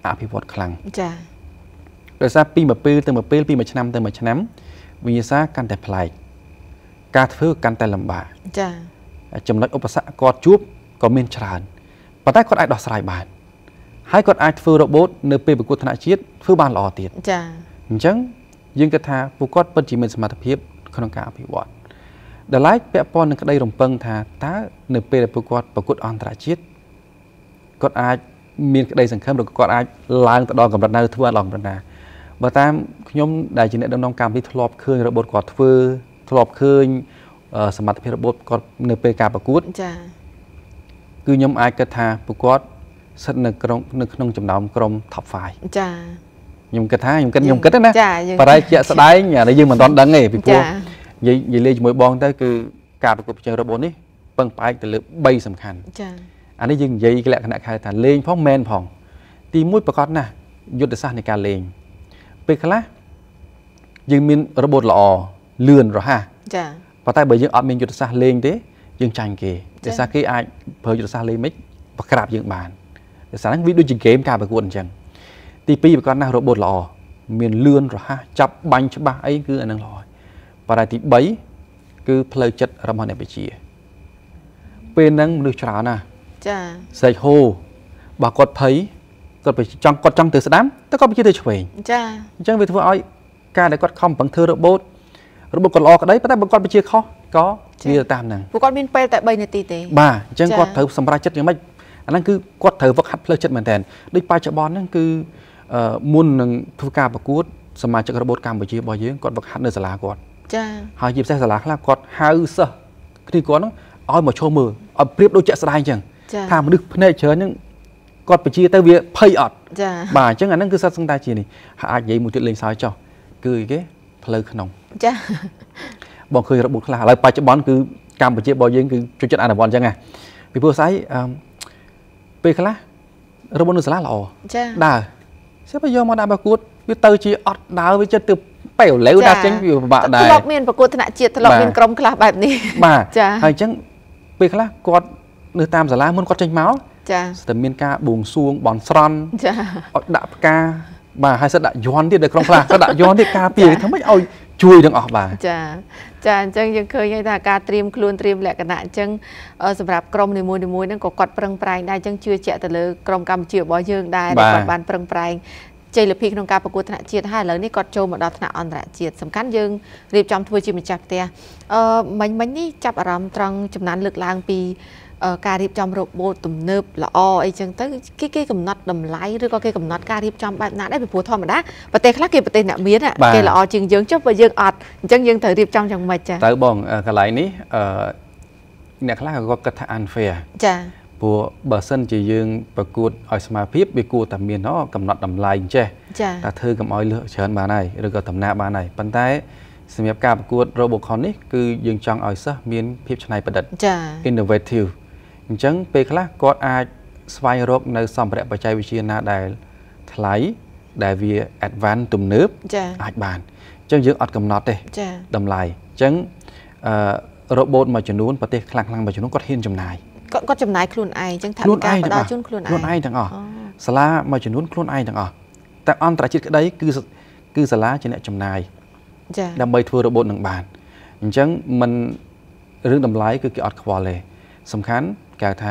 អភិវឌ្ឍខ្លាំងចាដោយសារពីមួយពេលទៅមួយពេលពីមួយឆ្នាំទៅមួយឆ្នាំវិញ្ញាសាកាន់តែប្លែកការធ្វើកាន់តែលំបាកចាចំណុចឧបសគ្គគាត់ជួបក៏មានច្រើនប៉ុន្តែគាត់អាចដោះស្រាយបានហើយគាត់អាចធ្វើរបូតនៅពេលប្រកួតថ្នាក់ជាតិធ្វើបានល្អទៀតចាអញ្ចឹងយើងគិតថាពួកគាត់ពិតជាមានសមត្ថភាពក្នុងការអភិវឌ្ឍដែលឡែកពាក់ព័ន្ធនឹងក្តីរំពឹងថាតើនៅពេលដែលពួកគាត់ប្រកួតអន្តរជាតិគាត់អាចមានក្តីសង្ឃឹមឬគាត់អាចឡើងទៅដល់កម្រិតណាធ្វើដល់កម្រិតណាបើតាមខ្ញុំដែលជាអ្នកដឹកនាំកម្មវិធីធ្លាប់ឃើញរបូតគាត់ធ្វើធ្លាប់ឃើញសមត្ថភាពរបូតគាត់នៅពេលការប្រកួតចាគឺខ្ញុំអាចគិតថាពួកគាត់ស្ថិតនៅក្នុងនៅក្នុងចំណោមក្រុម top 5 ចាខ្ញុំគិតថាខ្ញុំគិតខ្ញុំគិតណាចាបរិយាជាក់ស្ដែងដែលយើងមិនទាន់ដឹងទេពីព្រោះនិយាយនិយាយលេងជាមួយបងទៅគឺការប្រកួតប្រជែងរបូតនេះពឹងផ្អែកទៅលើបីសំខាន់ចាអានេះយើងនិយាយលក្ខណៈខែថាលេងផងមែនផងទីមួយប្រកបណាស់យុទ្ធសាស្ត្រនៃការលេងពេលខ្លះយើងមានរបូតល្អលឿនរហ័សចាប៉ុន្តែបើយើងអត់មានយុទ្ធសាស្ត្រលេងទេយើងចាញ់គេដោយសារគេអាចប្រើយុទ្ធសាស្ត្រលេងមិនបក្រាបយើងបានដោយសារហ្នឹងវាដូចជាហ្គេមការប្រកួតអញ្ចឹងទីពីរប្រកបណាស់របូតល្អមានលឿនរហ័សចាប់បាញ់ច្បាស់អីគឺអានឹងល្អប៉ុន្តែទីបីគឺផ្លូវចិត្តរបស់អ្នកវិជាពេលហ្នឹងមនុស្សច្រើនណាស់ចាស្រែកហូបើគាត់ភ័យគាត់ចង់គាត់ចង់ទៅស្ដាំតែគាត់វិជាទៅឆ្វេងចាអញ្ចឹងវាធ្វើឲ្យការដែលគាត់ខំប្រឹងធ្វើរបូតរបូតគាត់ល្អក្តីប៉ុន្តែបើគាត់វិជាខុសក៏វាតាមហ្នឹងពួកគាត់មានពេលតែបីនាទីទេបាទអញ្ចឹងគាត់ត្រូវសម្រេចចិត្តយ៉ាងម៉េចអាហ្នឹងគឺគាត់ត្រូវវឹកហាត់ផ្លូវចិត្តមែនតើដូចបច្ចុប្បន្នហ្នឹងគឺមុននឹងធ្វើការប្រកួតសមាជិករបូតកម្ពុជារបស់យើងគាត់វឹកហាត់នៅសាលាគាត់ចាហើយជាពិសេសសាលាខ្លះគាត់ហៅសិស្សគ្នាគាត់ហ្នឹងឲ្យមកឈរមើលឲ្យប្រៀបដូចជាក់ស្ដែងអញ្ចឹងថាមនុស្សភ្នែកច្រើនហ្នឹងគាត់បជាទៅវាភ័យអត់ចាបាទអញ្ចឹងអាហ្នឹងគឺសិតសឹងតែជានេះហើយអាចនិយាយមួយទៀតលេងសើចចុះគឺអីគេផ្លូវក្នុងចាបងឃើញរបូតខ្លះឥឡូវបច្ចុប្បន្នគឺកម្ពុជារបស់យើងគឺជួយចិត្តអនុវត្តអញ្ចឹងណាពីព្រោះស្អីអឺពេលខ្លះរបូតនៅសាលាល្អចាដើរសិបយកមកដាក់ប្រកួតវាទៅជាអត់ដើរវាចិត្តទៅពេលឡេវដាក់ចេញវាពិបាកដែរធ្លាប់មានប្រកួតថ្នាក់ជាតិធ្លាប់មានក្រុមខ្លះបែបនេះបាទចាហើយអញ្ចឹងពេលខ្លះគាត់នៅតាមសាលាមុនគាត់ចេញមកចាស្ទើរមានការបួងសួងបន់ស្រន់ចាឲ្យដាក់ផ្កាបាទហើយសិតដាក់យន់ទៀតនៅក្រុមខ្លះសិតដាក់យន់ទៀតការពារធ្វើម៉េចឲ្យជួយទាំងអស់បាទចាចាអញ្ចឹងយើងឃើញថាការត្រៀមខ្លួនត្រៀមលក្ខណៈអញ្ចឹងសម្រាប់ក្រុមនីមួយៗហ្នឹងក៏គាត់ប្រឹងប្រែងដែរអញ្ចឹងជឿជាក់ទៅលើក្រុមកម្ពុជារបស់យើងដែរដែលគាត់បានប្រឹងប្រែងជ័យលាភីក្នុងការប្រកួតថ្នាក់ជាតិហើយឥឡូវនេះគាត់ចូលមកដល់ថ្នាក់អន្តរជាតិសំខាន់យើងរៀបចំធ្វើជាម្ចាស់ផ្ទះអឺមិញមិញនេះចាប់អារម្មណ៍ត្រង់ចំណានលើកឡើងពីការរៀបចំរបូតទំនើបល្អអីចឹងទៅគេគេកំណត់តម្លៃឬក៏គេកំណត់ការរៀបចំបែបណាដែរពីព្រោះធម្មតាប្រទេសខ្លះគេប្រទេសអ្នកមានគេល្អជាងយើងចុះបើយើងអត់អញ្ចឹងយើងត្រូវរៀបចំយ៉ាងម៉េចចាទៅបងកន្លែងនេះអឺអ្នកខ្លះក៏គាត់គិតថា unfair ចាព្រោះបើសិនជាយើងប្រកួតឲ្យស្មើភាពវាគួរតែមានកំណត់តម្លៃចេះតែធ្វើកុំឲ្យលើសច្រើនបានហើយឬក៏តំណាបានហើយប៉ុន្តែសម្រាប់ការប្រកួត Robocon នេះគឺយើងចង់ឲ្យសិស្សមានភាពច្នៃប្រឌិតចា innovative អញ្ចឹងពេលខ្លះគាត់អាចស្វែងរកនៅសម្ភារៈបច្ចេកវិទ្យាណាដែលថ្លៃដែលវា advance ទំនើបអាចបានអញ្ចឹងយើងអត់កំណត់ទេតម្លៃអញ្ចឹងអឺ robot មួយចំនួនប្រទេសខ្លះៗមួយចំនួនគាត់ហ៊ានចំណាយគាត់គាត់ចំណាយខ្លួនឯងអញ្ចឹងថាវិការផ្ដល់ជូនខ្លួនឯងខ្លួនឯងទាំងអស់សាលាមួយចំនួនខ្លួនឯងទាំងអស់តែអន្តរជាតិក្តីគឺគឺសាលាជាអ្នកចំណាយចាដើម្បីធ្វើ robot នឹងបានអញ្ចឹងមិនរឿងតម្លៃគឺគេអត់ខ្វល់ទេសំខាន់គេថា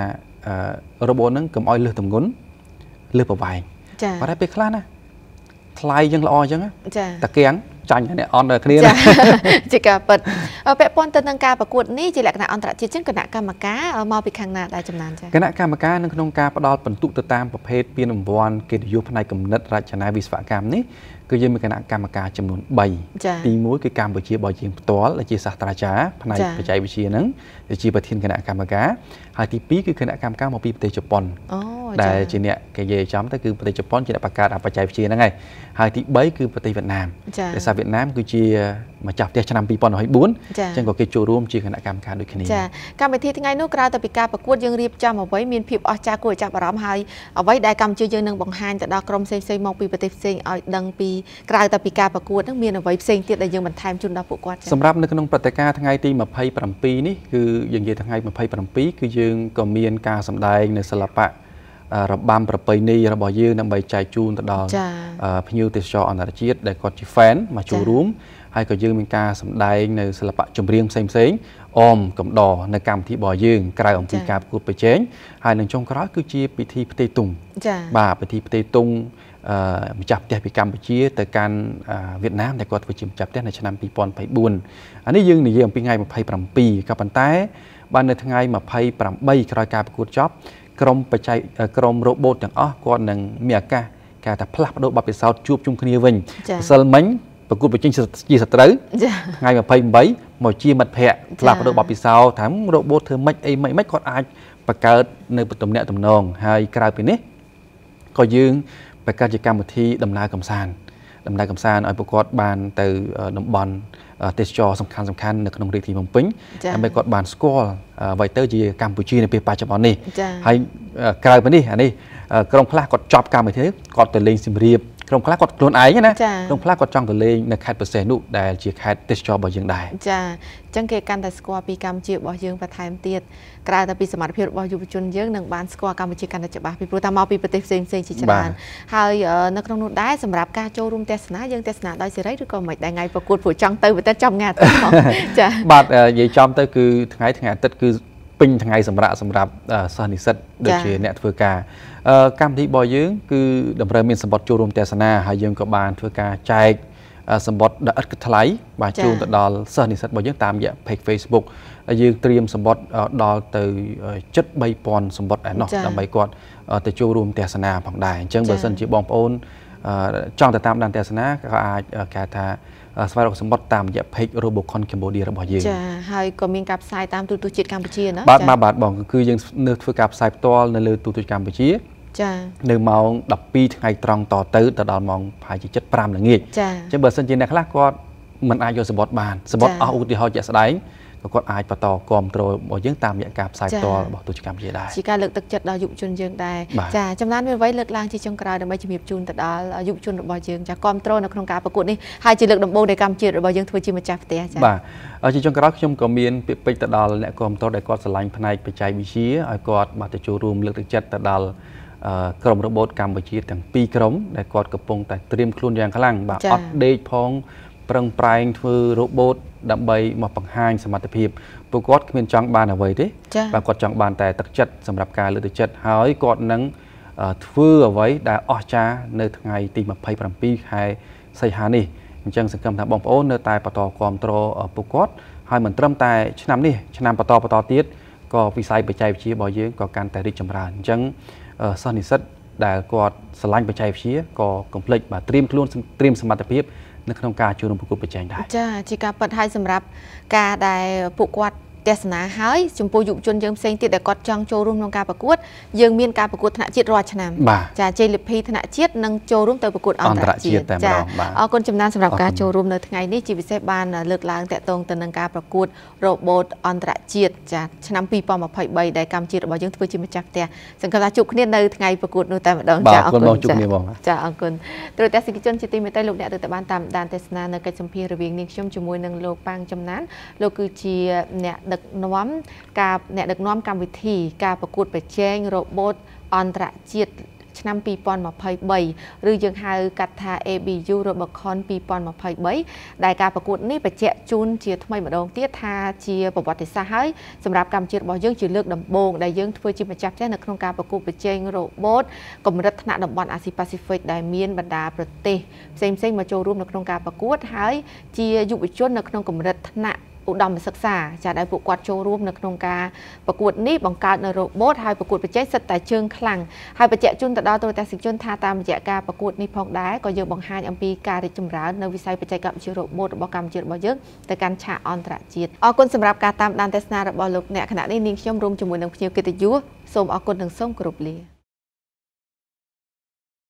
robot ហ្នឹងកុំឲ្យលើសទម្ងន់លើសប្រវែងចាប៉ុន្តែពេលខ្លះណាថ្លៃយ៉ាងល្អអញ្ចឹងចាតាគៀងចាញ់អ្នកអន់គ្នាជាការពិតពាក់ព័ន្ធទៅនឹងការប្រកួតនេះជាលក្ខណៈអន្តរជាតិចឹងគណៈកម្មការមកពីខាងណាដែរចំណានចាគណៈកម្មការនៅក្នុងការផ្ដល់បន្ទុកទៅតាមប្រភេទពានរង្វាន់កិត្តិយសផ្នែកគំនិតរចនាវិស្វកម្មនេះគឺយើងមានគណៈកម្មការចំនួនបីទីមួយគឺកម្ពុជារបស់យើងផ្ទាល់ដែលជាសាស្ត្រាចារ្យផ្នែកបច្ចេកវិទ្យាហ្នឹងដែលជាប្រធានគណៈកម្មការហើយទីពីរគឺគណៈកម្មការមកពីប្រទេសជប៉ុនដែលជាអ្នកគេនិយាយចំទៅគឺប្រទេសជប៉ុនជាអ្នកបង្កើតបច្ចេកវិទ្យាហ្នឹងហើយហើយទីបីគឺប្រទេសវៀតណាមដោយសារវៀតណាមគឺជាម្ចាស់ផ្ទះឆ្នាំពីរពាន់ยี่สิบสี่អញ្ចឹងក៏គេចូលរួមជាគណៈកម្មការដូចគ្នាចាកម្មវិធីថ្ងៃនោះក្រៅតែពីការប្រកួតយើងរៀបចំអ្វីមានភាពអស្ចារ្យគួរឲ្យចាប់អារម្មណ៍ហើយអ្វីដែលកម្ពុជាយើងនឹងបង្ហាញទៅដល់ក្រុមផ្សេងៗមកពីប្រទេសផ្សេងឲ្យដឹងពីក្រៅតែពីការប្រកួតហ្នឹងមានអ្វីផ្សេងទៀតដែលយើងបន្ថែមជូនដល់ពួកគាត់ចាសម្រាប់នៅក្នុងព្រឹត្តិការណ៍ថ្ងៃទីยี่สิบเจ็ดនេះគឺយើងនិយាយថ្ងៃยี่สิบเจ็ดគឺយើងក៏មានការសម្ដែងនៅសិល្បៈរបាំប្រពៃណីរបស់យើងដើម្បីចែកជូនទៅដល់ភ្ញៀវទេសចរអន្តរជាតិដែលគាត់ជា fan មកចូលរួមហើយក៏យើងមានការសម្ដែងនៅសិល្បៈចម្រៀងផ្សេងផ្សេងអមកំដរនៅកម្មវិធីរបស់យើងក្រៅអំពីការប្រកួតប្រជែងហើយនឹងចុងក្រោយគឺជាពិធីផ្ទេរទុំបាទពិធីផ្ទេរទុំម្ចាស់ផ្ទះពីកម្ពុជាទៅកាន់វៀតណាមដែលគាត់ធ្វើជាម្ចាស់ផ្ទះនៅឆ្នាំពីរពាន់ยี่สิบสี่អានេះយើងនិយាយអំពីថ្ងៃยี่สิบเจ็ดក៏ប៉ុន្តែបាននៅថ្ងៃยี่สิบแปดក្រោយការប្រកួតចប់ក្រុមបច្ចេកក្រុមរ៉ូបូតទាំងអស់គាត់នឹងមានឱកាសគេថាផ្លាស់ប្ដូរបទពិសោធន៍ជួបជុំគ្នាវិញម្សិលមិញប្រកួតប្រជែងជាសត្រូវថ្ងៃยี่สิบแปดមកជាមិត្តភ័ក្តិផ្លាស់ប្ដូរបទពិសោធន៍ថារ៉ូបូតធ្វើម៉េចអីម៉េចម៉េចគាត់អាចបង្កើតនៅទំនាក់ទំនងហើយក្រៅពីនេះក៏យើងបង្កើតជាកម្មវិធីដំណើរកម្សាន្តដំណើរកម្សាន្តឲ្យប្រកួតបានទៅតំបន់ទេសចរសំខាន់សំខាន់នៅក្នុងរាជធានីភ្នំពេញដើម្បីគាត់បានស្គាល់អ្វីទៅជាកម្ពុជានៅពេលបច្ចុប្បន្ននេះហើយក្រៅពីនេះអានេះក្រុមខ្លះគាត់ចប់កម្មវិធីគាត់ទៅលេងសៀមរាបក្រុមខ្លះគាត់ខ្លួនឯងណាក្រុមខ្លះគាត់ចង់ទៅលេងនៅខេត្តបរសេនុដែលជាខេត្តទេសចររបស់យើងដែរចាអញ្ចឹងគេកាន់តែស្គាល់ពីកម្ពុជារបស់យើងបន្ថែមទៀតក្រៅតែពីសមត្ថភាពរបស់យុវជនយើងនឹងបានស្គាល់កម្ពុជាកាន់តែច្បាស់ពីព្រោះថាមកពីប្រទេសផ្សេងផ្សេងជាច្រើនហើយនៅក្នុងនោះដែរសម្រាប់ការចូលរួមទស្សនាយើងទស្សនាដោយសេរីឬក៏មិនដែរថ្ងៃប្រកួតព្រោះចង់ទៅបន្តិចចំងាត់ទៅចាបាទនិយាយចំទៅគឺថ្ងៃថ្ងៃអាទិត្យគឺពេញថ្ងៃសម្រាប់សម្រាប់សិស្សនិស្សិតដូចជាអ្នកធ្វើការកម្មវិធីរបស់យើងគឺតម្រូវមានសម្បត្តិចូលរួមទស្សនាហើយយើងក៏បានធ្វើការចែកសម្បត្តិដ៏ឥតគិតថ្លៃបាទជូនទៅដល់សិស្សនិស្សិតរបស់យើងតាមរយៈ page Facebook ហើយយើងត្រៀមសម្បត្តិដល់ទៅជិតបីពាន់សម្បត្តិឯណោះដើម្បីគាត់ទៅចូលរួមទស្សនាផងដែរអញ្ចឹងបើសិនជាបងប្អូនចង់ទៅតាមដានទស្សនាក៏អាចគេថាស្វែងរកសម្បត្តិតាមរយៈ page Robocon Cambodia របស់យើងចាហើយក៏មានការផ្សាយតាមទូរទស្សន៍ជាតិកម្ពុជាណាបាទបាទបាទបងគឺយើងនៅធ្វើការផ្សាយផ្ទាល់នៅលើទូរទស្សន៍កម្ពុជាចានៅម៉ោងដប់ពីរថ្ងៃត្រង់តទៅទៅដល់ម៉ោងប្រហែលជាជិតប្រាំល្ងាចចាអញ្ចឹងបើសិនជាអ្នកខ្លះគាត់មិនអាចយកសម្បត្តិបានសម្បត្តិអស់ឧទាហរណ៍ជាក់ស្ដែងក៏គាត់អាចបន្តគ្រប់គ្រងរបស់យើងតាមរយៈការផ្សាយផ្ទាល់របស់ទូរទស្សន៍កម្ពុជាដែរជាការលើកទឹកចិត្តដល់យុវជនយើងដែរចាចំណានមានអ្វីលើកឡើងជាចុងក្រោយដើម្បីជំរាបជូនទៅដល់យុវជនរបស់យើងចាគ្រប់គ្រងនៅក្នុងការប្រកួតនេះហើយជាលើកដំបូងដែលកម្ពុជារបស់យើងធ្វើជាម្ចាស់ផ្ទះចាបាទជាចុងក្រោយខ្ញុំក៏មានពាក្យពេចន៍ទៅដល់អ្នកគ្រប់គ្រងដែលគាត់ឆ្លាញ់ផ្នែកបច្ចេកវិទ្យាឲ្យគាត់មកទៅចូលរួមលើកទឹកចិត្តទៅដល់ក្រុមរ៉ូបូតកម្ពុជាទាំងពីរក្រុមដែលគាត់កំពុងតែត្រៀមខ្លួនយ៉ាងខ្លាំងបាទអត់ដេកផងប្រឹងប្រែងធ្វើរ៉ូបូតដើម្បីមកបង្ហាញសមត្ថភាពពួកគាត់គ្មានចង់បានអ្វីទេបាទគាត់ចង់បានតែទឹកចិត្តសម្រាប់ការលើកទឹកចិត្តហើយគាត់នឹងធ្វើអ្វីដែលអស្ចារ្យនៅថ្ងៃទីยี่สิบเจ็ดខែសីហានេះអញ្ចឹងសង្ឃឹមថាបងប្អូននៅតែបន្តគាំទ្រពួកគាត់ហើយមិនត្រឹមតែឆ្នាំនេះឆ្នាំបន្តបន្តទៀតក៏វិស័យបច្ចេកវិទ្យារបស់យើងក៏កាន់តែរីកចម្រើនអញ្ចឹងសិស្សនិស្សិតដែលគាត់ស្រឡាញ់បច្ចេកវិទ្យាក៏កុំភ្លេចបាទត្រៀមខ្លួនត្រៀមសមត្ថភាពនៅក្នុងការចូលរួមប្រកួតប្រជែងដែរចាជាការពិតហើយសម្រាប់ការដែលពួកគាត់ទស្សនាហើយចំពោះយុវជនយើងផ្សេងទៀតដែលគាត់ចង់ចូលរួមក្នុងការប្រកួតយើងមានការប្រកួតថ្នាក់ជាតិរាល់ឆ្នាំចាជ័យលាភីថ្នាក់ជាតិនិងចូលរួមទៅប្រកួតអន្តរជាតិចាអរគុណចំណានសម្រាប់ការចូលរួមនៅថ្ងៃនេះជាពិសេសបានលើកឡើងតាក់ទងទៅនឹងការប្រកួតរ៉ូបូតអន្តរជាតិចាឆ្នាំពីរពាន់ยี่สิบ三ដែលកម្ពុជារបស់យើងធ្វើជាម្ចាស់ផ្ទះសង្ឃឹមថាជួបគ្នានៅថ្ងៃប្រកួតនោះតែម្ដងចាអរគុណចាអរគុណទូរទស្សនិកជនជាទីមេត្រីលោកអ្នកទៅបានតាមដានទេសនានៅកិច្ចសម្ភាររវាងនាងខ្ញុំជាមួយនឹងលោកប៉ាងចំណានលោកគឺជាអ្នកដឹកនាំការអ្នកដឹកនាំកម្មវិធីការប្រកួតប្រជែងរ៉ូបូតអន្តរជាតិឆ្នាំពីរពាន់ยี่สิบสามឬយើងហៅកាត់ថា เอ บี ยู Robocon ពីរពាន់ยี่สิบสามដែលការប្រកួតនេះបញ្ជាក់ជូនជាថ្មីម្ដងទៀតថាជាប្រវត្តិសាស្ត្រហើយសម្រាប់កម្ពុជារបស់យើងជាលើកដំបូងដែលយើងធ្វើជាម្ចាស់ផ្ទះនៅក្នុងការប្រកួតប្រជែងរ៉ូបូតកម្រិតថ្នាក់តំបន់អាស៊ីប៉ាស៊ីហ្វិកដែលមានបណ្ដាប្រទេសផ្សេងៗមកចូលរួមនៅក្នុងការប្រកួតហើយជាយុវជននៅក្នុងកម្រិតថ្នាក់ឧត្តមសិក្សាចាដែលពួកគាត់ចូលរួមនៅក្នុងការប្រកួតនេះបង្កើតនៅរ៉ូបូតហើយប្រកួតប្រជែងសិតតែជើងខ្លាំងហើយបញ្ជាក់ជូនទៅដល់ទូរទស្សនិកជនថាតាមរយៈការប្រកួតនេះផងដែរក៏យើងបង្ហាញអំពីការរីកចម្រើននៅវិស័យបច្ចេកវិទ្យារ៉ូបូតរបស់កម្ពុជារបស់យើងទៅកាន់ឆាកអន្តរជាតិអរគុណសម្រាប់ការតាមដានទស្សនារបស់លោកអ្នកខណៈនេះនាងខ្ញុំរួមជាមួយនឹងភ្ញៀវកិត្តិយសសូមអរគុណនិងសូមគោរពលា